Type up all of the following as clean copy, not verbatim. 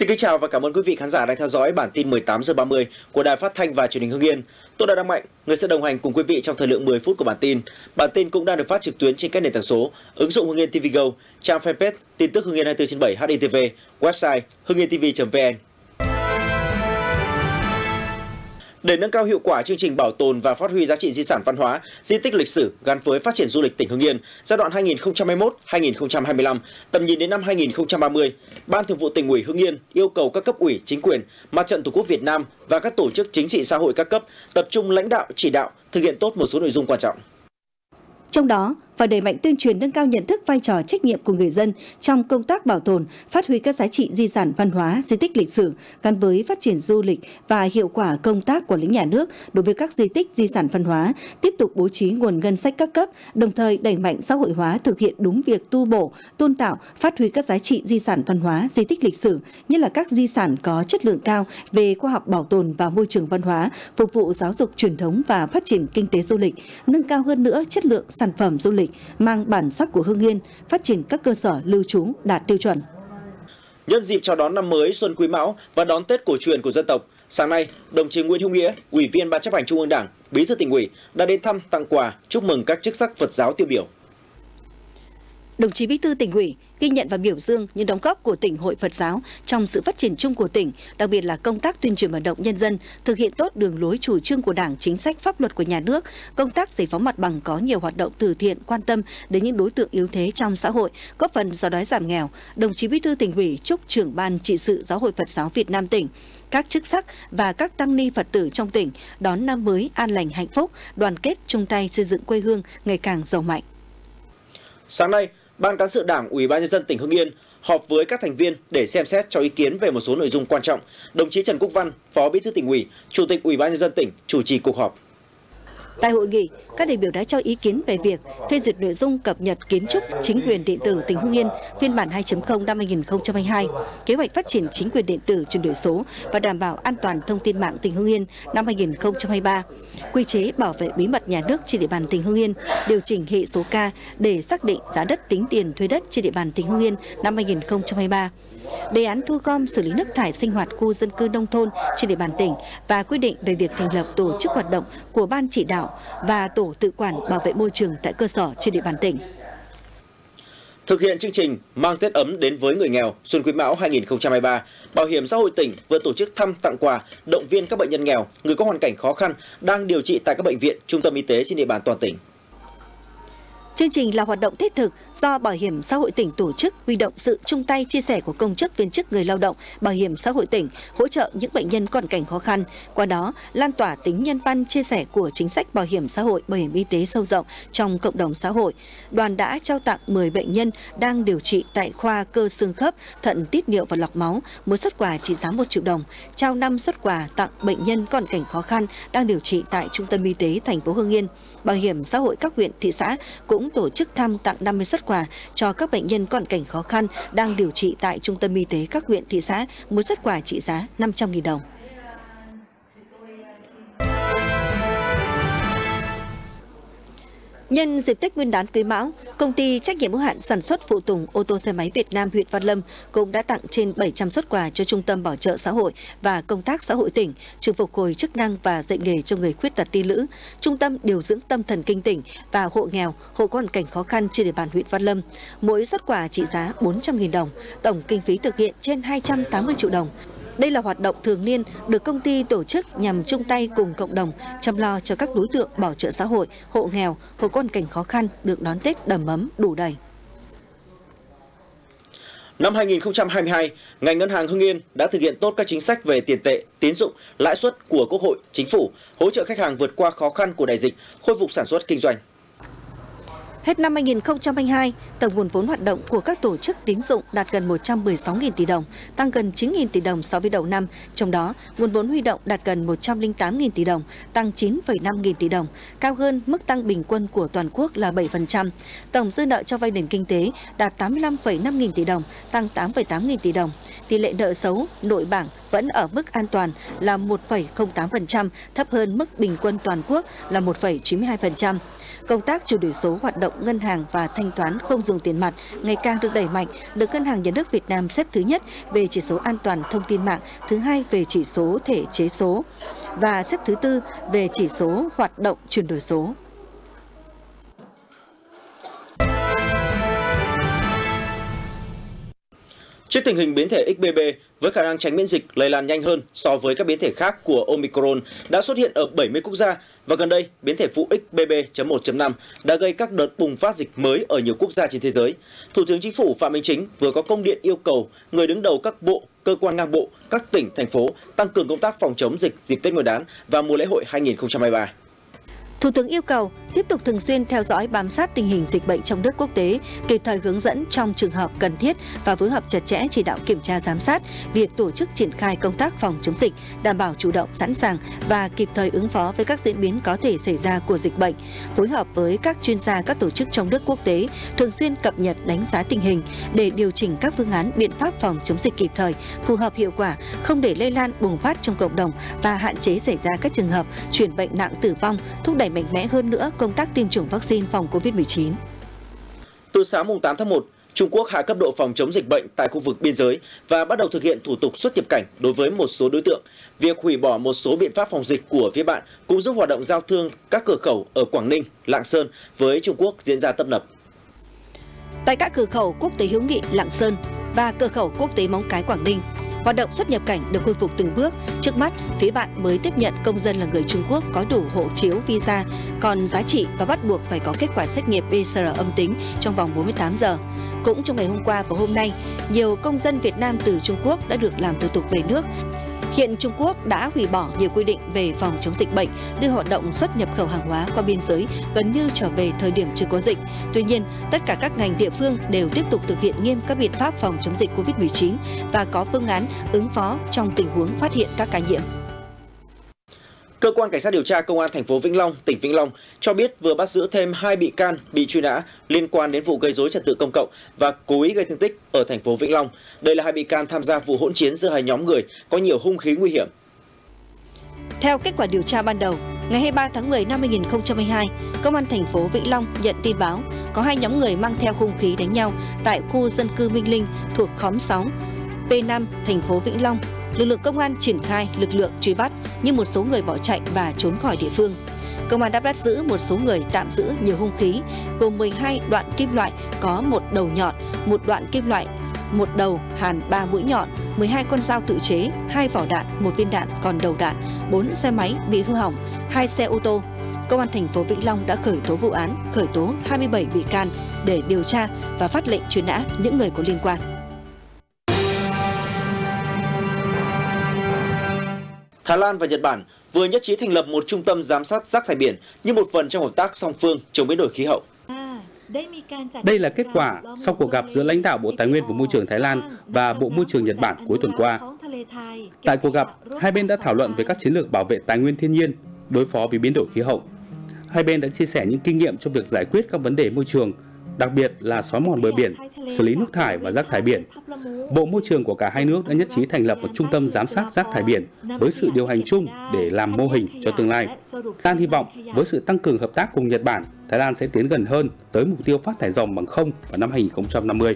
Xin kính chào và cảm ơn quý vị khán giả đang theo dõi bản tin 18 giờ 30 của Đài Phát thanh và Truyền hình Hưng Yên. Tôi là Đăng Mạnh, người sẽ đồng hành cùng quý vị trong thời lượng 10 phút của bản tin. Bản tin cũng đang được phát trực tuyến trên các nền tảng số, ứng dụng Hưng Yên TV Go, trang fanpage tin tức Hưng Yên 24/7 HITV, website hưng-yên-tv.vn. Để nâng cao hiệu quả chương trình bảo tồn và phát huy giá trị di sản văn hóa, di tích lịch sử gắn với phát triển du lịch tỉnh Hưng Yên giai đoạn 2021-2025, tầm nhìn đến năm 2030, Ban Thường vụ Tỉnh ủy Hưng Yên yêu cầu các cấp ủy, chính quyền, Mặt trận Tổ quốc Việt Nam và các tổ chức chính trị xã hội các cấp tập trung lãnh đạo, chỉ đạo, thực hiện tốt một số nội dung quan trọng. Trong đó, phải đẩy mạnh tuyên truyền nâng cao nhận thức vai trò trách nhiệm của người dân trong công tác bảo tồn, phát huy các giá trị di sản văn hóa, di tích lịch sử gắn với phát triển du lịch và hiệu quả công tác quản lý nhà nước đối với các di tích di sản văn hóa, tiếp tục bố trí nguồn ngân sách các cấp, đồng thời đẩy mạnh xã hội hóa thực hiện đúng việc tu bổ, tôn tạo, phát huy các giá trị di sản văn hóa, di tích lịch sử, nhất là các di sản có chất lượng cao về khoa học bảo tồn và môi trường văn hóa, phục vụ giáo dục truyền thống và phát triển kinh tế du lịch, nâng cao hơn nữa chất lượng sản phẩm du lịch mang bản sắc của Hưng Yên, phát triển các cơ sở lưu trú đạt tiêu chuẩn. Nhân dịp chào đón năm mới Xuân Quý Mão và đón Tết cổ truyền của dân tộc, sáng nay, đồng chí Nguyễn Hữu Nghĩa, Ủy viên Ban Chấp hành Trung ương Đảng, Bí thư Tỉnh ủy đã đến thăm, tặng quà, chúc mừng các chức sắc Phật giáo tiêu biểu. Đồng chí Bí thư Tỉnh ủy ghi nhận và biểu dương những đóng góp của Tỉnh Hội Phật giáo trong sự phát triển chung của tỉnh, đặc biệt là công tác tuyên truyền vận động nhân dân thực hiện tốt đường lối chủ trương của Đảng, chính sách pháp luật của nhà nước, công tác giải phóng mặt bằng có nhiều hoạt động từ thiện quan tâm đến những đối tượng yếu thế trong xã hội, góp phần xóa đói giảm nghèo. Đồng chí Bí thư Tỉnh ủy chúc trưởng ban trị sự Giáo hội Phật giáo Việt Nam tỉnh, các chức sắc và các tăng ni Phật tử trong tỉnh đón năm mới an lành hạnh phúc, đoàn kết chung tay xây dựng quê hương ngày càng giàu mạnh. Sáng nay, Ban Cán sự Đảng Ủy ban nhân dân tỉnh Hưng Yên họp với các thành viên để xem xét cho ý kiến về một số nội dung quan trọng. Đồng chí Trần Quốc Văn, Phó Bí thư Tỉnh ủy, Chủ tịch Ủy ban nhân dân tỉnh chủ trì cuộc họp. Tại hội nghị, các đại biểu đã cho ý kiến về việc phê duyệt nội dung cập nhật kiến trúc chính quyền điện tử tỉnh Hưng Yên phiên bản 2.0 năm 2022, kế hoạch phát triển chính quyền điện tử chuyển đổi số và đảm bảo an toàn thông tin mạng tỉnh Hưng Yên năm 2023, quy chế bảo vệ bí mật nhà nước trên địa bàn tỉnh Hưng Yên, điều chỉnh hệ số K để xác định giá đất tính tiền thuê đất trên địa bàn tỉnh Hưng Yên năm 2023. Đề án thu gom xử lý nước thải sinh hoạt khu dân cư nông thôn trên địa bàn tỉnh và quy định về việc thành lập tổ chức hoạt động của ban chỉ đạo và tổ tự quản bảo vệ môi trường tại cơ sở trên địa bàn tỉnh. Thực hiện chương trình Mang Tết ấm đến với người nghèo Xuân Quý Mão 2023, Bảo hiểm xã hội tỉnh vừa tổ chức thăm, tặng quà, động viên các bệnh nhân nghèo, người có hoàn cảnh khó khăn đang điều trị tại các bệnh viện, trung tâm y tế trên địa bàn toàn tỉnh. Chương trình là hoạt động thiết thực do Bảo hiểm xã hội tỉnh tổ chức, huy động sự chung tay chia sẻ của công chức, viên chức, người lao động, Bảo hiểm xã hội tỉnh, hỗ trợ những bệnh nhân có hoàn cảnh khó khăn. Qua đó, lan tỏa tính nhân văn chia sẻ của chính sách bảo hiểm xã hội, bảo hiểm y tế sâu rộng trong cộng đồng xã hội. Đoàn đã trao tặng 10 bệnh nhân đang điều trị tại khoa cơ xương khớp, thận, tiết niệu và lọc máu, một suất quà trị giá 1 triệu đồng. Trao 5 suất quà tặng bệnh nhân có hoàn cảnh khó khăn đang điều trị tại Trung tâm Y tế thành phố Hưng Yên. Bảo hiểm xã hội các huyện, thị xã cũng tổ chức thăm, tặng 50 suất quà cho các bệnh nhân có hoàn cảnh khó khăn đang điều trị tại Trung tâm Y tế các huyện, thị xã, một suất quà trị giá 500.000 đồng. Nhân dịp Tết Nguyên đán Quý Mão, công ty trách nhiệm hữu hạn sản xuất phụ tùng ô tô xe máy Việt Nam huyện Văn Lâm cũng đã tặng trên 700 suất quà cho Trung tâm Bảo trợ xã hội và Công tác xã hội tỉnh, trường phục hồi chức năng và dạy nghề cho người khuyết tật ti lữ, Trung tâm điều dưỡng tâm thần kinh tỉnh và hộ nghèo, hộ có hoàn cảnh khó khăn trên địa bàn huyện Văn Lâm. Mỗi suất quà trị giá 400.000 đồng, tổng kinh phí thực hiện trên 280 triệu đồng. Đây là hoạt động thường niên được công ty tổ chức nhằm chung tay cùng cộng đồng chăm lo cho các đối tượng bảo trợ xã hội, hộ nghèo, hộ có hoàn cảnh khó khăn được đón Tết đầm ấm đủ đầy. Năm 2022, ngành ngân hàng Hưng Yên đã thực hiện tốt các chính sách về tiền tệ, tín dụng, lãi suất của Quốc hội, Chính phủ, hỗ trợ khách hàng vượt qua khó khăn của đại dịch, khôi phục sản xuất kinh doanh. Hết năm 2022, tổng nguồn vốn hoạt động của các tổ chức tín dụng đạt gần 116.000 tỷ đồng, tăng gần 9.000 tỷ đồng so với đầu năm. Trong đó, nguồn vốn huy động đạt gần 108.000 tỷ đồng, tăng 9,5 nghìn tỷ đồng, cao hơn mức tăng bình quân của toàn quốc là 7%. Tổng dư nợ cho vay nền kinh tế đạt 85,5 nghìn tỷ đồng, tăng 8,8 nghìn tỷ đồng. Tỷ lệ nợ xấu nội bảng vẫn ở mức an toàn là 1,08%, thấp hơn mức bình quân toàn quốc là 1,92%. công tác chuyển đổi số hoạt động ngân hàng và thanh toán không dùng tiền mặt ngày càng được đẩy mạnh, được Ngân hàng Nhà nước Việt Nam xếp thứ nhất về chỉ số an toàn thông tin mạng, thứ hai về chỉ số thể chế số và xếp thứ tư về chỉ số hoạt động chuyển đổi số. Trước tình hình biến thể XBB với khả năng tránh miễn dịch lây lan nhanh hơn so với các biến thể khác của Omicron đã xuất hiện ở 70 quốc gia và gần đây biến thể phụ XBB.1.5 đã gây các đợt bùng phát dịch mới ở nhiều quốc gia trên thế giới. Thủ tướng Chính phủ Phạm Minh Chính vừa có công điện yêu cầu người đứng đầu các bộ, cơ quan ngang bộ, các tỉnh, thành phố tăng cường công tác phòng chống dịch dịp Tết Nguyên đán và mùa lễ hội 2023. Thủ tướng yêu cầu tiếp tục thường xuyên theo dõi bám sát tình hình dịch bệnh trong nước quốc tế, kịp thời hướng dẫn trong trường hợp cần thiết và phối hợp chặt chẽ chỉ đạo kiểm tra giám sát việc tổ chức triển khai công tác phòng chống dịch, đảm bảo chủ động sẵn sàng và kịp thời ứng phó với các diễn biến có thể xảy ra của dịch bệnh, phối hợp với các chuyên gia các tổ chức trong nước quốc tế, thường xuyên cập nhật đánh giá tình hình để điều chỉnh các phương án biện pháp phòng chống dịch kịp thời, phù hợp hiệu quả, không để lây lan bùng phát trong cộng đồng và hạn chế xảy ra các trường hợp chuyển bệnh nặng tử vong, thúc đẩy mạnh mẽ hơn nữa công tác tiêm chủng vaccine phòng Covid-19. Từ sáng mùng 8 tháng 1, Trung Quốc hạ cấp độ phòng chống dịch bệnh tại khu vực biên giới và bắt đầu thực hiện thủ tục xuất nhập cảnh đối với một số đối tượng. Việc hủy bỏ một số biện pháp phòng dịch của phía bạn cũng giúp hoạt động giao thương các cửa khẩu ở Quảng Ninh, Lạng Sơn với Trung Quốc diễn ra tấp nập. Tại các cửa khẩu quốc tế hữu nghị Lạng Sơn và cửa khẩu quốc tế Móng Cái Quảng Ninh, hoạt động xuất nhập cảnh được khôi phục từng bước. Trước mắt, phía bạn mới tiếp nhận công dân là người Trung Quốc có đủ hộ chiếu visa, còn giá trị và bắt buộc phải có kết quả xét nghiệm PCR âm tính trong vòng 48 giờ. Cũng trong ngày hôm qua và hôm nay, nhiều công dân Việt Nam từ Trung Quốc đã được làm thủ tục về nước. Hiện Trung Quốc đã hủy bỏ nhiều quy định về phòng chống dịch bệnh, đưa hoạt động xuất nhập khẩu hàng hóa qua biên giới gần như trở về thời điểm chưa có dịch. Tuy nhiên, tất cả các ngành địa phương đều tiếp tục thực hiện nghiêm các biện pháp phòng chống dịch Covid-19 và có phương án ứng phó trong tình huống phát hiện các ca nhiễm. Cơ quan Cảnh sát điều tra Công an thành phố Vĩnh Long, tỉnh Vĩnh Long cho biết vừa bắt giữ thêm 2 bị can bị truy nã liên quan đến vụ gây rối trật tự công cộng và cố ý gây thương tích ở thành phố Vĩnh Long. Đây là 2 bị can tham gia vụ hỗn chiến giữa hai nhóm người có nhiều hung khí nguy hiểm. Theo kết quả điều tra ban đầu, ngày 23 tháng 10 năm 2022, Công an thành phố Vĩnh Long nhận tin báo có 2 nhóm người mang theo hung khí đánh nhau tại khu dân cư Minh Linh thuộc khóm 6, P5, thành phố Vĩnh Long. Lực lượng công an triển khai lực lượng truy bắt, nhưng một số người bỏ chạy và trốn khỏi địa phương. Công an đã bắt giữ một số người tạm giữ nhiều hung khí, gồm 12 đoạn kim loại có một đầu nhọn, một đoạn kim loại, một đầu hàn 3 mũi nhọn, 12 con dao tự chế, 2 vỏ đạn, 1 viên đạn còn đầu đạn, 4 xe máy bị hư hỏng, 2 xe ô tô. Công an thành phố Vĩnh Long đã khởi tố vụ án, khởi tố 27 bị can để điều tra và phát lệnh truy nã những người có liên quan. Thái Lan và Nhật Bản vừa nhất trí thành lập một trung tâm giám sát rác thải biển như một phần trong hợp tác song phương chống biến đổi khí hậu. Đây là kết quả sau cuộc gặp giữa lãnh đạo Bộ Tài nguyên và Môi trường Thái Lan và Bộ Môi trường Nhật Bản cuối tuần qua. Tại cuộc gặp, hai bên đã thảo luận về các chiến lược bảo vệ tài nguyên thiên nhiên, đối phó với biến đổi khí hậu. Hai bên đã chia sẻ những kinh nghiệm trong việc giải quyết các vấn đề môi trường, đặc biệt là xói mòn bờ biển, xử lý nước thải và rác thải biển. Bộ Môi trường của cả hai nước đã nhất trí thành lập một trung tâm giám sát rác thải biển với sự điều hành chung để làm mô hình cho tương lai. Thái Lan hy vọng với sự tăng cường hợp tác cùng Nhật Bản, Thái Lan sẽ tiến gần hơn tới mục tiêu phát thải ròng bằng không vào năm 2050.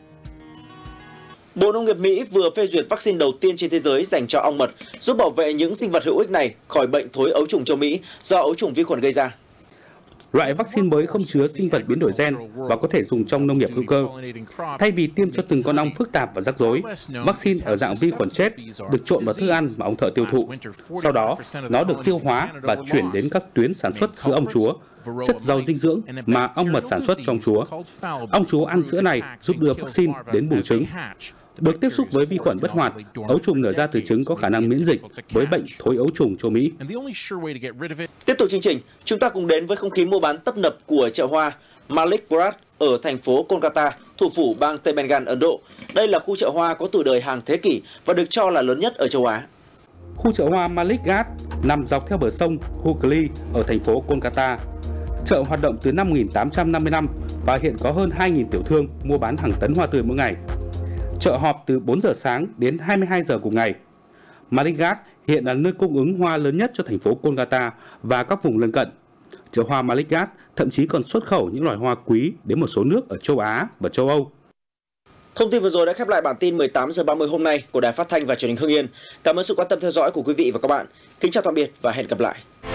Bộ Nông nghiệp Mỹ vừa phê duyệt vaccine đầu tiên trên thế giới dành cho ong mật, giúp bảo vệ những sinh vật hữu ích này khỏi bệnh thối ấu trùng châu Mỹ do ấu trùng vi khuẩn gây ra. Loại vaccine mới không chứa sinh vật biến đổi gen và có thể dùng trong nông nghiệp hữu cơ. Thay vì tiêm cho từng con ong phức tạp và rắc rối, vaccine ở dạng vi khuẩn chết được trộn vào thức ăn mà ong thợ tiêu thụ. Sau đó, nó được tiêu hóa và chuyển đến các tuyến sản xuất sữa ong chúa, chất giàu dinh dưỡng mà ong mật sản xuất trong chúa. Ong chúa ăn sữa này giúp đưa vaccine đến buồng trứng. Được tiếp xúc với vi khuẩn bất hoạt, ấu trùng nở ra từ trứng có khả năng miễn dịch với bệnh thối ấu trùng châu Mỹ. Tiếp tục chương trình, chúng ta cùng đến với không khí mua bán tấp nập của chợ hoa Malik Ghat ở thành phố Kolkata, thủ phủ bang Tây Bengal, Ấn Độ. Đây là khu chợ hoa có tuổi đời hàng thế kỷ và được cho là lớn nhất ở châu Á. Khu chợ hoa Malik Ghat nằm dọc theo bờ sông Hooghly ở thành phố Kolkata. Chợ hoạt động từ năm 1855 và hiện có hơn 2.000 tiểu thương mua bán hàng tấn hoa tươi mỗi ngày. Chợ họp từ 4 giờ sáng đến 22 giờ cùng ngày. Malik Ghat hiện là nơi cung ứng hoa lớn nhất cho thành phố Kolkata và các vùng lân cận. chợ hoa Maligat thậm chí còn xuất khẩu những loài hoa quý đến một số nước ở châu Á và châu Âu. Thông tin vừa rồi đã khép lại bản tin 18h30 hôm nay của Đài Phát thanh và Truyền hình Hưng Yên. Cảm ơn sự quan tâm theo dõi của quý vị và các bạn. Kính chào tạm biệt và hẹn gặp lại.